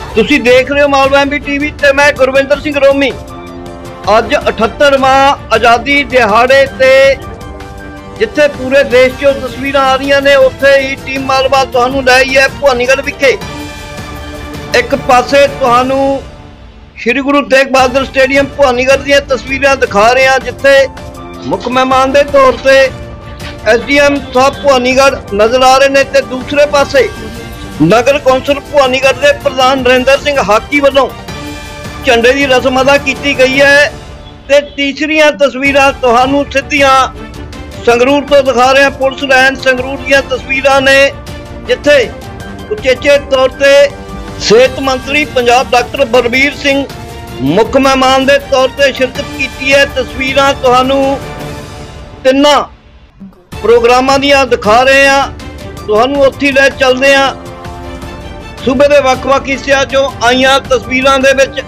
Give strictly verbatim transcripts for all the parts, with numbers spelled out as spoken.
तुसी देख रहे हो मालवा एम बी टीवी ते मैं गुरविंदर सिंह रोमी। अज अठहत्तरवां आज़ादी दिहाड़े ते जिथे पूरे देश चों तस्वीरां आ रही ने उत्थे ही टीम मालवा तुहानू लै आई है भवानीगढ़ विखे। एक पासे तुहानू श्री गुरु तेग बहादुर स्टेडियम भवानीगढ़ दीयां तस्वीरां दिखा रहे हैं जिथे मुख मेहमान के तौर पर एस डी एम साहब भवानीगढ़ नजर आ रहे हैं। तो दूसरे पासे नगर कौंसल भवानीगढ़ के प्रधान नरेंद्र सिंह हाकी वालों झंडे की रस्म अदा की गई है। ते तीसरियां तस्वीरां तुहानू सीधियां संगरूर तो दिखा रहे हैं। पुलिस लाइन संगरूर दी तस्वीरां ने जिथे उचेचे तौर पर सेहत मंत्री पंजाब डॉक्टर बलबीर सिंह मुख मेहमान के तौर पर शिरकत की है। तस्वीरां तुहानू तिन्ना प्रोग्रामां दियां दिखा रहे हैं। तुहानू उत्थे लै चलदे हां। सूबे के वख-वख हिस्सियां चों आईयां तस्वीरां दे विच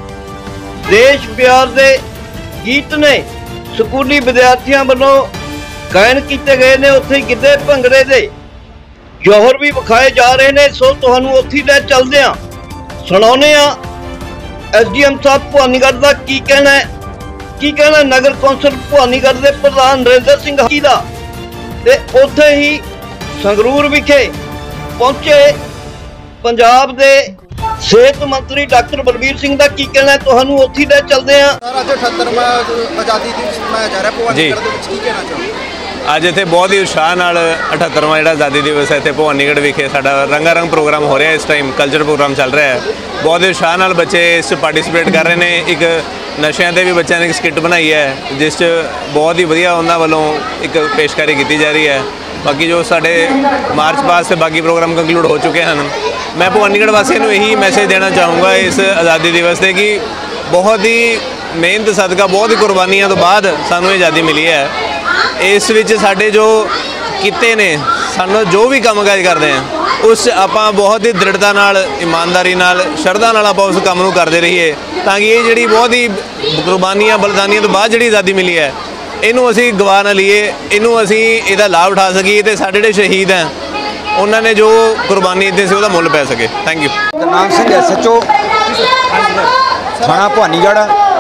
देश प्यार दे गीत ने स्कूली विद्यार्थियों वालों गायन किए गए ने। उत्थे गिद्धे भंगड़े दे जौहर भी विखाए जा रहे हैं। सो तुहानू उत्थे लै चलदे हां, सुणाउने हां एस डी एम साहब भवानीगढ़ का की कहना है, की कहना नगर कौंसल भवानीगढ़ के प्रधान नरेंद्र सिंह हाकी दा। ते उत्थे ही संगरूर विखे पहुंचे पंजाब दे सेहत मंत्री डॉक्टर बलबीर सिंह का की कहना है। तुहानू उत्थे लै चलदे हां। अज अठहत्तरवां आज़ादी दिवस मनाया जा रहा है भवानीगढ़ दे विच, की कहना चाहोगे? अज इत्थे बहुत ही उत्साह नाल अठहत्तरवां जिहड़ा आज़ादी दिवस है इत्थे भवानीगढ़ विखे साडा रंगारंग प्रोग्राम हो रहा है। इस टाइम कल्चर प्रोग्राम चल रहा है। बहुत ही उत्साह नाल बच्चे इस पार्टिसिपेट कर रहे हैं। एक नशिਆਂ ते भी बच्चों ने एक स्किट बनाई है जिस बहुत ही वधिया उन्हां वालों एक पेशकारी की जा रही है। बाकी जो साडे मार्च पास से बाकी प्रोग्राम कंक्लूड हो चुके हैं। मैं भवानीगढ़ वासियों को यही मैसेज देना चाहूँगा इस आज़ादी दिवस से कि बहुत ही मेहनत सदका बहुत ही कुर्बानियों तो बाद सानू आज़ादी मिली है। इस विच साडे जो किते ने सानू जो भी काम काज करते हैं उस आपां बहुत ही दृढ़ता नाल ईमानदारी नाल शरधा नाल आपां उस काम नूं करदे रहीए ताकि ये जिहड़ी बहुत ही कुर्बानियां बलिदानियां तो बाद जिहड़ी आज़ादी मिली है इनू असी गवा ना लीए, इनू असी इहदा लाभ उठा सकीए ते साडे जिहड़े शहीद हैं उन्होंने जो कुर्बानी दी सी उहदा मुल पै सके। Thank you. नाम सिंह एस एच ओ थाना भवानीगढ़।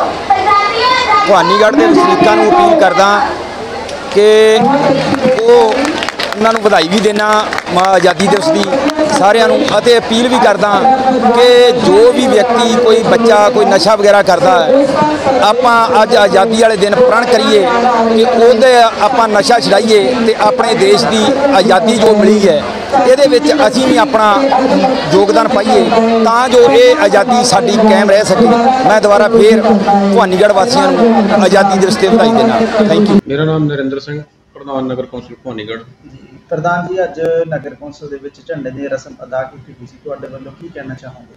भवानीगढ़ के वसनीकां नूं अपील करदा कि वो उन्होंने बधाई भी देना आज़ादी दिवस की सारिਆਂ ਨੂੰ ਅਤੇ अपील भी करदा कि जो भी व्यक्ति कोई बच्चा कोई नशा वगैरह करता है आपां अज आज़ादी वाले दिन प्रण करिए कि ਉਹਦੇ ਆਪਾਂ नशा छड़ाइए तो अपने देश की आज़ादी जो मिली है ਇਹਦੇ ਵਿੱਚ ਅਸੀਂ भी अपना योगदान पाइए ਤਾਂ जो ये आज़ादी साडी कायम रह सके। मैं दोबारा फिर भवानीगढ़ वासियों ਨੂੰ आज़ादी दिवस ਤੇ ਵਧਾਈ देना। Thank you. मेरा नाम नरेंद्र सिंह प्रधान नगर कौंसल भवानीगढ़। प्रधान जी अज नगर कौंसल दे विच झंडे दी रस्म अदा की गई सी, तुहाडे वल्लों की कहना चाहोगे?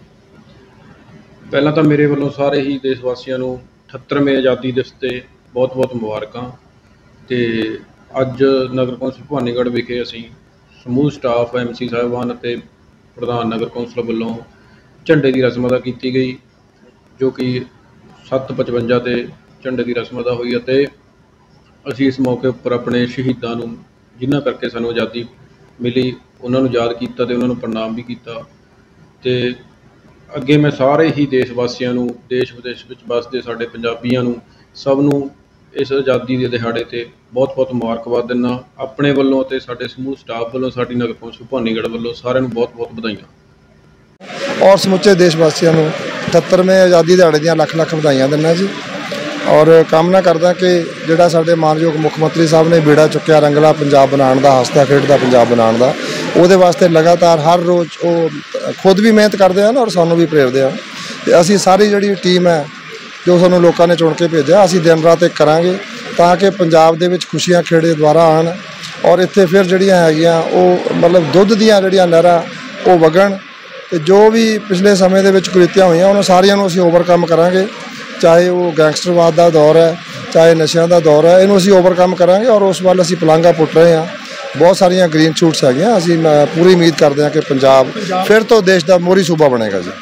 पहला तो मेरे वल्लों सारे ही देशवासियों को अठहत्तरवें आज़ादी दिवस ते बहुत बहुत मुबारकां। ते अज नगर कौंसल भवानीगढ़ विखे असीं समूह स्टाफ एम सी साहिबान ते प्रधान नगर कौंसल वल्लों झंडे की रस्म अदा की गई जो कि सत्त पचवंजा ते झंडे की रस्म अदा हुई है। असीं इस मौके पर अपने शहीदां नूं जिन्हां करके सानूं आज़ादी मिली उन्होंने याद किया तो उन्होंने प्रणाम भी किया। तो अगे मैं सारे ही देशवासियों नूं देश विदेश में बसते साडे पंजाबियों नूं सब नूं इस आज़ादी के दिहाड़े ते बहुत बहुत मुबारकबाद दिना। अपने वल्लों ते साडे समूह स्टाफ वल्लों साडी नगर कौंसल भवानीगढ़ वल्लों सारिਆਂ ਨੂੰ बहुत बहुत बधाइयां। और समुचे देशवासियों को अठहत्तरवें आज़ादी दिहाड़े ਦੀਆਂ ਲੱਖ ਲੱਖ ਵਧਾਈਆਂ ਦਿੰਦਾ जी। और कामना करदा कि जिहड़ा साडे मानयोग मुख मंत्री साहब ने बेड़ा चुक्या रंगला पंजाब बनाने का हसदा खेडदा पंजाब बनाने का ਉਹਦੇ वास्ते लगातार हर रोज़ वो खुद भी मेहनत करते हैं और सानू भी प्रेरते हैं। तो असी सारी जी टीम है जो सानू लोगों ने चुन के भेजा असी दिन रात एक करांगे ताकि पंजाब दे विच खुशियां खेड़े दुबारा आन और इत्थे फिर जिहड़ियां हैगियां वो मतलब दुੱਧ ਦੀਆਂ जिहड़ियां लहरां वो वगण। तो जो भी पिछले समय दे विच कुरीतियां होईयां उन्हां सारियां नूं असी ओवरकम करांगे, चाहे वो गैंगस्टरवाद का दौर है चाहे नशिਆਂ का दौर है, इनू असी ओवरकम करांगे और उस वाल असी पलांघा पुट रहे हैं। ਬਹੁਤ ਸਾਰੀਆਂ ਗ੍ਰੀਨ ਸ਼ੂਟਸ ਹੈਗੀਆਂ। ਅਸੀਂ ਮੈਂ ਪੂਰੀ ਉਮੀਦ ਕਰਦੇ ਹਾਂ ਕਿ ਪੰਜਾਬ ਫਿਰ ਤੋਂ ਦੇਸ਼ ਦਾ ਮੋਹਰੀ ਸੂਬਾ ਬਣੇਗਾ ਜੀ।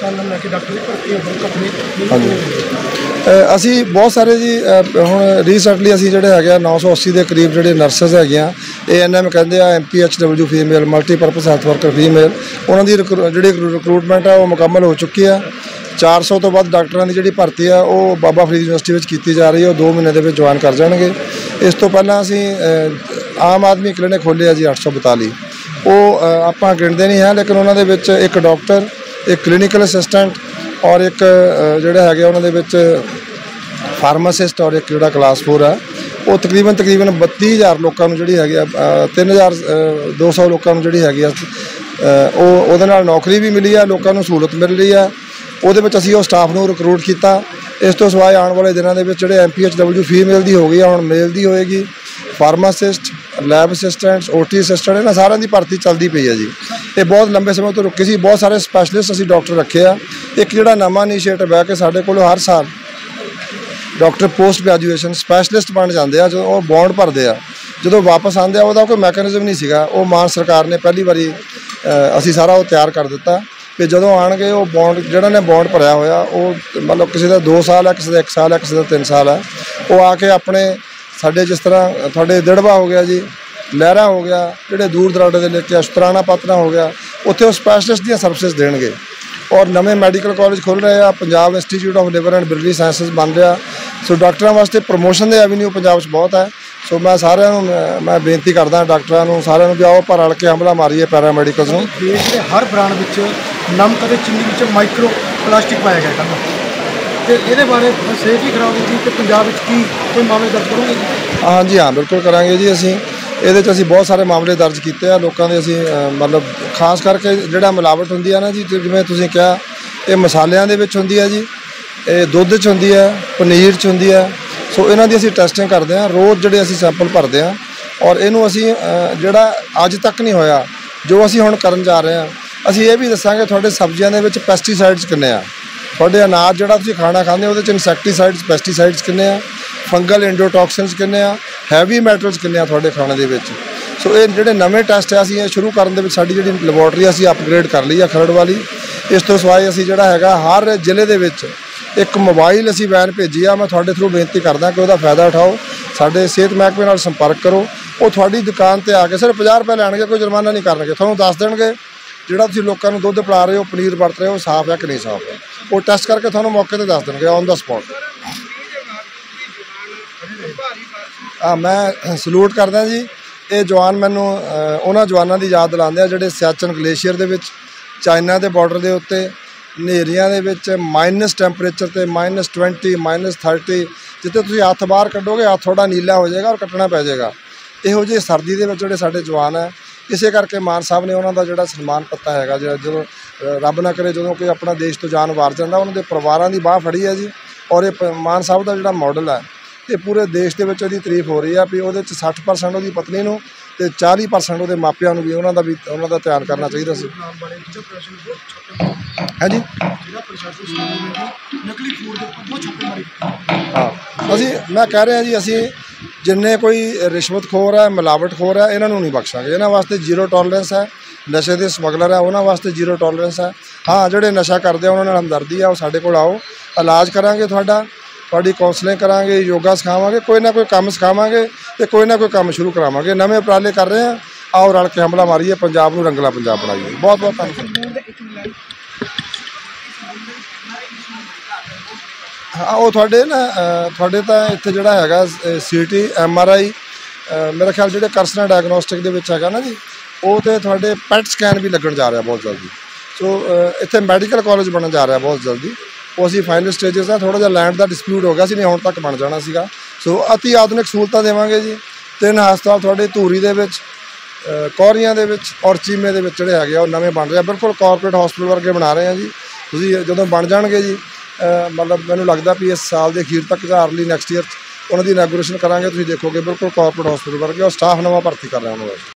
ਹਾਂਜੀ ਅ, ਅਸੀਂ ਬਹੁਤ ਸਾਰੇ ਜੀ ਅ, ਹੁਣ ਰੀਸੈਂਟਲੀ ਅਸੀਂ ਜਿਹੜੇ ਹੈਗੇ ਆ ਨੌ ਸੌ ਅੱਸੀ ਦੇ ਕਰੀਬ ਜਿਹੜੇ ਨਰਸਿਸ ਹੈਗੀਆਂ, ਏ ਐਨ ਐਮ ਕਹਿੰਦੇ ਆ, M P H W female multipurpose health worker female, ਉਹਨਾਂ ਦੀ ਰਿਕਰੂ- ਜਿਹੜੀ ਰਿਕਰੂਟਮੈਂਟ ਆ ਉਹ ਮੁਕੰਮਲ ਹੋ ਚੁੱਕੀ ਆ। ਚਾਰ ਸੌ ਤੋਂ ਵੱਧ ਡਾਕਟਰਾਂ ਦੀ ਜਿਹੜੀ ਭਰਤੀ ਆ ਉਹ ਬਾਬਾ ਫਰੀਦ ਯੂਨੀਵਰਸਿਟੀ ਵਿੱਚ ਕੀਤੀ ਜਾ ਰਹੀ ਹੈ। ਉਹ ਦੋ ਮਹੀਨੇ ਦੇ ਵਿੱਚ ਜੁਆਇਨ ਕਰ ਜਾਣਗੇ। ਇਸ ਤੋਂ ਪਹਿਲਾਂ ਅਸੀਂ ਅ, ਆਮ ਆਦਮੀ ਕਲੀਨਿਕ ਖੋਲ੍ਹੇ ਆ ਜੀ ਅੱਠ ਸੌ ਬਤਾਲੀ। ਉਹ ਅ, ਆਪਾਂ ਗਿਣਦੇ ਨਹੀਂ ਹੈ, ਲੇਕਿਨ ਉਹਨਾਂ ਦੇ ਵਿੱਚ ਇੱਕ ਡਾਕਟਰ, ਇੱਕ ਕਲੀਨਿਕਲ ਅਸਿਸਟੈਂਟ ਔਰ ਇੱਕ ਅ, ਜਿਹੜੇ ਹੈਗੇ ਉਹਨਾਂ ਦੇ ਵਿੱਚ ਫਾਰਮਾਸਿਸਟ ਔਰ ਇੱਕ ਜਿਹੜਾ ਕਲਾਸ ਫੋਰ ਹੈ, ਉਹ ਤਕਰੀਬਨ ਤਕਰੀਬਨ ਬੱਤੀ ਹਜ਼ਾਰ ਲੋਕਾਂ ਨੂੰ ਜਿਹੜੀ ਹੈਗੀ ਆ, ਤਿੰਨ ਹਜ਼ਾਰ ਦੋ ਸੌ ਲੋਕਾਂ ਨੂੰ ਜਿਹੜੀ ਹੈਗੀ ਆ ਉਹ ਉਹਦੇ ਨਾਲ ਨੌਕਰੀ ਵੀ ਮਿਲੀ ਆ, ਲੋਕਾਂ ਨੂੰ ਸਹੂਲਤ ਮਿਲ ਰਹੀ ਆ। ਉਹਦੇ ਵਿੱਚ ਅਸੀਂ ਉਹ ਸਟਾਫ ਨੂੰ ਰਿਕਰੂਟ ਕੀਤਾ। ਇਸ ਤੋਂ ਸਿਵਾਏ ਆਉਣ ਵਾਲੇ ਦਿਨਾਂ ਦੇ ਵਿੱਚ ਜਿਹੜੇ M P H W female ਦੀ ਹੋ ਗਈ ਆ, ਹੁਣ ਮੇਲ ਦੀ ਹੋਏਗੀ। Pharmacist, lab assistants, O T assistant, ਇਹਨਾਂ ਸਾਰਿਆਂ ਦੀ ਭਰਤੀ ਚੱਲਦੀ ਪਈ ਹੈ ਜੀ। ਇਹ ਬਹੁਤ ਲੰਬੇ ਸਮੇਂ ਤੋਂ ਰੁਕੀ ਸੀ। ਬਹੁਤ ਸਾਰੇ ਸਪੈਸ਼ਲਿਸਟ ਅਸੀਂ ਡਾਕਟਰ ਰੱਖੇ ਆ। ਇੱਕ ਜਿਹੜਾ ਨਵਾਂ ਇਨੀਸ਼ੀਏਟਿਵ ਹੈ ਕਿ ਸਾਡੇ ਕੋਲ ਹਰ ਸਾਲ ਡਾਕਟਰ ਪੋਸਟ ਗ੍ਰੈਜੂਏਸ਼ਨ ਸਪੈਸ਼ਲਿਸਟ ਬਣ ਜਾਂਦੇ ਆ। ਜਦੋਂ ਉਹ ਬੌਂਡ ਭਰਦੇ ਆ, ਜਦੋਂ ਵਾਪਸ ਆਉਂਦੇ ਆ, ਉਹਦਾ ਕੋਈ ਮੈਕੈਨਿਜ਼ਮ ਨਹੀਂ ਸੀਗਾ। ਉਹ ਮਾਨ ਸਰਕਾਰ ਨੇ ਪਹਿਲੀ ਵਾਰੀ ਅਸੀਂ ਸਾਰਾ ਉਹ ਤਿਆਰ ਕਰ ਦਿੱਤਾ ਕਿ ਜਦੋਂ ਆਣਗੇ ਉਹ ਬੌਂਡ, ਜਿਹੜਾ ਨੇ ਬੌਂਡ ਭਰਿਆ ਹੋਇਆ, ਉਹ ਮਤਲਬ ਕਿਸੇ ਦਾ ਦੋ ਸਾਲ ਹੈ, ਕਿਸੇ ਦਾ ਇੱਕ ਸਾਲ ਹੈ, ਕਿਸੇ ਦਾ ਤਿੰਨ ਸਾਲ ਹੈ, ਉਹ ਆ ਕੇ ਆਪਣੇ ਸਾਡੇ ਜਿਸ ਤਰ੍ਹਾਂ ਤੁਹਾਡੇ ਦਿੜਵਾ ਹੋ ਗਿਆ ਜੀ, ਲਹਿਰਾ ਹੋ ਗਿਆ, ਜਿਹੜੇ ਦੂਰ ਦਰਾਡੇ ਦੇ ਇਲਾਕੇ ਸ਼ੁਤਰਾਣਾ ਪਾਤਨਾ ਹੋ ਗਿਆ, ਉੱਥੇ ਉਹ ਸਪੈਸ਼ਲਿਸਟ ਦੀਆਂ ਸਰਵਿਸਿਜ਼ ਦੇਣਗੇ। ਔਰ ਨਵੇਂ ਮੈਡੀਕਲ ਕਾਲਜ ਖੁੱਲ੍ਹ ਰਹੇ ਆ। Punjab institute of liver and biliary sciences ਬਣ ਰਿਹਾ। ਸੋ ਡਾਕਟਰਾਂ ਵਾਸਤੇ ਪ੍ਰਮੋਸ਼ਨ ਦੇ ਐਵੀਨਿਊ ਪੰਜਾਬ 'ਚ ਬਹੁਤ ਹੈ। ਸੋ ਮੈਂ ਸਾਰਿਆਂ ਨੂੰ ਮੈਂ ਬੇਨਤੀ ਕਰਦਾ ਡਾਕਟਰਾਂ ਨੂੰ, ਸਾਰਿਆਂ ਨੂੰ ਵੀ ਆਓ ਆਪਾਂ ਰਲ ਕੇ ਹਮਲਾ ਮਾਰੀਏ ਪੈਰਾਮੈਡੀਕਲਸ ਨੂੰ। ਦੇਸ਼ ਦੇ ਹਰ ਬ੍ਰਾਂਡ ਵਿੱਚ ਨਮਕ ਅਤੇ ਚੀਨੀ ਵਿੱਚ ਮਾਈਕਰੋ ਪਲਾਸਟਿਕ ਪਾਇਆ ਗਿਆ ਕੱਲ੍ਹ, ਤੇ ਇਹਦੇ ਬਾਰੇ ਸਿਹਤ ਹੀ ਖਰਾਬ ਹੋ ਗਈ ਤੇ ਪੰਜਾਬ ਵਿੱਚ ਕੀ ਕੋਈ ਮਾਮਲੇ ਦਰਜ ਕਰੋਗੇ ਜੀ? ਹਾਂਜੀ ਹਾਂ, ਬਿਲਕੁਲ ਕਰਾਂਗੇ ਜੀ। ਅਸੀਂ ਇਹਦੇ 'ਚ ਅਸੀਂ ਬਹੁਤ ਸਾਰੇ ਮਾਮਲੇ ਦਰਜ ਕੀਤੇ ਆ। ਲੋਕਾਂ ਦੇ ਅਸੀਂ ਮਤਲਬ ਖਾਸ ਕਰਕੇ ਜਿਹੜਾ ਮਿਲਾਵਟ ਹੁੰਦੀ ਆ ਨਾ ਜੀ, ਜਿਵੇਂ ਤੁਸੀਂ ਕਿਹਾ, ਇਹ ਮਸਾਲਿਆਂ ਦੇ ਵਿੱਚ ਹੁੰਦੀ ਹੈ ਜੀ, ਇਹ ਦੁੱਧ 'ਚ ਹੁੰਦੀ ਹੈ, ਪਨੀਰ 'ਚ ਹੁੰਦੀ ਹੈ। ਸੋ ਇਹਨਾਂ ਦੀ ਅਸੀਂ ਟੈਸਟਿੰਗ ਕਰਦੇ ਹਾਂ ਰੋਜ਼, ਜਿਹੜੇ ਅਸੀਂ ਸੈਂਪਲ ਭਰਦੇ ਹਾਂ। ਔਰ ਇਹਨੂੰ ਅਸੀਂ ਜਿਹੜਾ ਅੱਜ ਤੱਕ ਨਹੀਂ ਹੋਇਆ, ਜੋ ਅਸੀਂ ਹੁਣ ਕਰਨ ਜਾ ਰਹੇ ਹਾਂ, ਅਸੀਂ ਇਹ ਵੀ ਦੱਸਾਂਗੇ ਤੁਹਾਡੇ ਸਬਜ਼ੀਆਂ ਦੇ ਵਿੱਚ ਪੈਸਟੀਸਾਈਡਸ ਕਿੰਨੇ ਆ, ਤੁਹਾਡੇ ਅਨਾਜ ਜਿਹੜਾ ਤੁਸੀਂ ਖਾਣਾ ਖਾਂਦੇ ਉਹਦੇ 'ਚ ਇਨਸੈਕਟੀਸਾਈਡਸ, ਪੈਸਟੀਸਾਈਡਸ ਕਿੰਨੇ ਆ, ਫੰਗਲ ਇੰਡੋਟੌਕਸਿਨਸ ਕਿੰਨੇ ਆ, ਹੈਵੀ ਮੈਟਲਸ ਕਿੰਨੇ ਆ ਤੁਹਾਡੇ ਖਾਣੇ ਦੇ ਵਿੱਚ। ਸੋ ਇਹ ਜਿਹੜੇ ਨਵੇਂ ਟੈਸਟ ਆ, ਅਸੀਂ ਇਹ ਸ਼ੁਰੂ ਕਰਨ ਦੇ ਵਿੱਚ ਸਾਡੀ ਜਿਹੜੀ ਲੈਬੋਰਟਰੀ ਅਸੀਂ ਅਪਗ੍ਰੇਡ ਕਰ ਲਈ ਆ ਖਰੜ ਵਾਲੀ। ਇਸ ਤੋਂ ਸਿਵਾਏ ਅਸੀਂ ਜਿਹੜਾ ਹੈਗਾ ਹਰ ਜ਼ਿਲ੍ਹੇ ਦੇ ਵਿੱਚ ਇੱਕ ਮੋਬਾਈਲ ਅਸੀਂ ਵੈਨ ਭੇਜੀ ਆ। ਮੈਂ ਤੁਹਾਡੇ ਥਰੂ ਬੇਨਤੀ ਕਰਦਾ ਕਿ ਉਹਦਾ ਫਾਇਦਾ ਉਠਾਓ, ਸਾਡੇ ਸਿਹਤ ਮਹਿਕਮੇ ਨਾਲ ਸੰਪਰਕ ਕਰੋ। ਉਹ ਤੁਹਾਡੀ ਦੁਕਾਨ ਤੇ ਆ ਕੇ ਸਿਰਫ ਪੰਜਾਹ ਰੁਪਏ ਲੈਣਗੇ, ਕੋਈ ਜੁਰਮਾਨਾ ਨਹੀਂ ਕਰਨਗੇ। ਤੁਹਾਨੂੰ ਦੱਸ ਦੇਣਗੇ ਜਿਹੜਾ ਤੁਸੀਂ ਲੋਕਾਂ ਨੂੰ ਦੁੱਧ ਪਿਲਾ ਰਹੇ ਹੋ, ਪਨੀਰ ਵਰਤ ਰਹੇ ਹੋ, ਸਾਫ਼ ਹੈ ਕਿ ਨਹੀਂ ਸਾਫ਼ ਹੈ। ਉਹ ਟੈਸਟ ਕਰਕੇ ਤੁਹਾਨੂੰ ਮੌਕੇ ਤੇ ਦੱਸ ਦੇਣਗੇ ਔਨ ਦਾ ਸਪੌਟ। ਆ ਮੈਂ ਸਲੂਟ ਕਰਦਾ ਜੀ। ਇਹ ਜਵਾਨ ਮੈਨੂੰ ਉਹਨਾਂ ਜਵਾਨਾਂ ਦੀ ਯਾਦ ਦਿਲਾਉਂਦੇ ਆ ਜਿਹੜੇ ਸਿਆਚਨ ਗਲੇਸ਼ੀਅਰ ਦੇ ਵਿੱਚ, ਚਾਈਨਾ ਦੇ ਬਾਰਡਰ ਦੇ ਉੱਤੇ ਹਨੇਰੀਆਂ ਦੇ ਵਿੱਚ ਮਾਈਨਸ ਟੈਂਪਰੇਚਰ ਤੇ ਮਾਈਨਸ ਟਵੈਂਟੀ, ਮਾਈਨਸ ਥਰਟੀ, ਜਿੱਥੇ ਤੁਸੀਂ ਹੱਥ ਬਾਹਰ ਕੱਢੋਗੇ ਹੱਥ ਥੋੜਾ ਨੀਲਾ ਹੋ ਜਾਏਗਾ ਔਰ ਕੱਟਣਾ ਪੈ ਜਾਏਗਾ। ਇਹੋ ਜਿਹੀ ਸਰਦੀ ਦੇ ਵਿੱਚ ਜਿਹੜੇ ਸਾਡੇ ਜਵਾਨ ਹੈ, ਇਸੇ ਕਰਕੇ ਮਾਨ ਸਾਹਿਬ ਨੇ ਉਹਨਾਂ ਦਾ ਜਿਹੜਾ ਸਨਮਾਨ ਪੱਤਾ ਹੈਗਾ, ਜਿਹੜਾ ਜਦੋਂ ਰੱਬ ਨਾ ਕਰੇ ਜਦੋਂ ਕੋਈ ਆਪਣਾ ਦੇਸ਼ ਤੋਂ ਜਾਨ ਵਾਰ ਜਾਂਦਾ, ਉਹਨਾਂ ਦੇ ਪਰਿਵਾਰਾਂ ਦੀ ਬਾਹ ਫੜੀ ਹੈ ਜੀ। ਔਰ ਇਹ ਮਾਨ ਸਾਹਿਬ ਦਾ ਜਿਹੜਾ ਮਾਡਲ ਹੈ, ਇਹ ਪੂਰੇ ਦੇਸ਼ ਦੇ ਵਿੱਚ ਉਹਦੀ ਤਾਰੀਫ ਹੋ ਰਹੀ ਆ ਵੀ ਉਹਦੇ 'ਚ ਸੱਠ ਪਰਸੈਂਟ ਉਹਦੀ ਪਤਨੀ ਨੂੰ ਤੇ ਚਾਲੀ ਪਰਸੈਂਟ ਉਹਦੇ ਮਾਪਿਆਂ ਨੂੰ ਵੀ ਉਹਨਾਂ ਦਾ ਵੀ ਉਹਨਾਂ ਦਾ ਧਿਆਨ ਕਰਨਾ ਚਾਹੀਦਾ ਸੀ। ਹੈ ਜੀ, ਹਾਂ ਅਸੀਂ ਮੈਂ ਕਹਿ ਰਿਹਾ ਜੀ, ਅਸੀਂ ਜਿੰਨੇ ਕੋਈ ਰਿਸ਼ਵਤਖੋਰ ਹੈ, ਮਿਲਾਵਟਖੋਰ ਹੈ, ਇਹਨਾਂ ਨੂੰ ਨਹੀਂ ਬਖਸ਼ਾਂਗੇ। ਇਹਨਾਂ ਵਾਸਤੇ ਜ਼ੀਰੋ ਟੋਲਰੈਂਸ ਹੈ। ਨਸ਼ੇ ਦੇ ਸਮਗਲਰ ਹੈ, ਉਹਨਾਂ ਵਾਸਤੇ ਜ਼ੀਰੋ ਟੋਲਰੈਂਸ ਹੈ। ਹਾਂ, ਜਿਹੜੇ ਨਸ਼ਾ ਕਰਦੇ ਆ ਉਹਨਾਂ ਨਾਲ ਹਮਦਰਦੀ ਆ, ਉਹ ਸਾਡੇ ਕੋਲ ਆਓ, ਇਲਾਜ ਕਰਾਂਗੇ ਤੁਹਾਡਾ, ਤੁਹਾਡੀ ਕਾਉਂਸਲਿੰਗ ਕਰਾਂਗੇ, ਯੋਗਾ ਸਿਖਾਵਾਂਗੇ, ਕੋਈ ਨਾ ਕੋਈ ਕੰਮ ਸਿਖਾਵਾਂਗੇ ਤੇ ਕੋਈ ਨਾ ਕੋਈ ਕੰਮ ਸ਼ੁਰੂ ਕਰਾਵਾਂਗੇ। ਨਵੇਂ ਉਪਰਾਲੇ ਕਰ ਰਹੇ ਹਾਂ, ਆਓ ਰਲ ਕੇ ਹਮਲਾ ਮਾਰੀਏ, ਪੰਜਾਬ ਨੂੰ ਰੰਗਲਾ ਪੰਜਾਬ ਬਣਾਈਏ। ਬਹੁਤ ਬਹੁਤ ਧੰਨਵਾਦ। ਹਾਂ, ਉਹ ਤੁਹਾਡੇ ਨਾ ਤੁਹਾਡੇ ਤਾਂ ਇੱਥੇ ਜਿਹੜਾ ਹੈਗਾ C T M R I, ਮੇਰਾ ਖਿਆਲ ਜਿਹੜੇ ਕਰਸਨਾ ਡਾਇਗਨੋਸਟਿਕ ਦੇ ਵਿੱਚ ਹੈਗਾ ਨਾ ਜੀ, ਉਹ ਤੇ ਤੁਹਾਡੇ ਪੈਟ ਸਕੈਨ ਵੀ ਲੱਗਣ ਜਾ ਰਿਹਾ ਬਹੁਤ ਜਲਦੀ। ਸੋ ਇੱਥੇ ਮੈਡੀਕਲ ਕਾਲਜ ਬਣਨ ਜਾ ਰਿਹਾ ਬਹੁਤ ਜਲਦੀ। ਉਹ ਅਸੀਂ ਫਾਈਨਲ ਸਟੇਜਸ ਆ। ਥੋੜ੍ਹਾ ਜਿਹਾ ਲੈਂਡ ਦਾ ਡਿਸਪਿਊਟ ਹੋ ਗਿਆ ਸੀ, ਨਹੀਂ ਹੁਣ ਤੱਕ ਬਣ ਜਾਣਾ ਸੀਗਾ। ਸੋ ਅਤੀ ਆਧੁਨਿਕ ਸਹੂਲਤਾਂ ਦੇਵਾਂਗੇ ਜੀ। ਤਿੰਨ ਹਸਪਤਾਲ ਤੁਹਾਡੇ ਧੂਰੀ ਦੇ ਵਿੱਚ, ਕੌਰੀਆਂ ਦੇ ਵਿੱਚ ਔਰ ਚੀਮੇ ਦੇ ਵਿੱਚ ਜਿਹੜੇ ਹੈਗੇ ਆ ਉਹ ਨਵੇਂ ਬਣ ਰਹੇ ਆ, ਬਿਲਕੁਲ ਕਾਰਪੋਰੇਟ ਹਸਪਤਾਲ ਵਰਗੇ ਬਣਾ ਰਹੇ ਆ ਜੀ। ਤੁਸੀਂ ਜਦੋਂ ਬਣ ਜਾਣਗੇ ਜੀ, ਮਤਲਬ ਮੈਨੂੰ ਲੱਗਦਾ ਵੀ ਇਸ ਸਾਲ ਦੇ ਅਖੀਰ ਤੱਕ ਜਾਂ ਅਰਲੀ ਨੈਕਸਟ ਈਅਰ ਉਹਨਾਂ ਦੀ ਇਨੈਗੋਰੇਸ਼ਨ ਕਰਾਂਗੇ। ਤੁਸੀਂ ਦੇਖੋਗੇ ਬਿਲਕੁਲ ਕਾਰਪੋਰੇਟ ਹਸਪਤਾਲ ਵਰਗੇ, ਔਰ ਸਟਾਫ ਨਵਾਂ ਭਰਤੀ ਕਰ ਰਹੇ ਉਹਨਾਂ ਦਾ।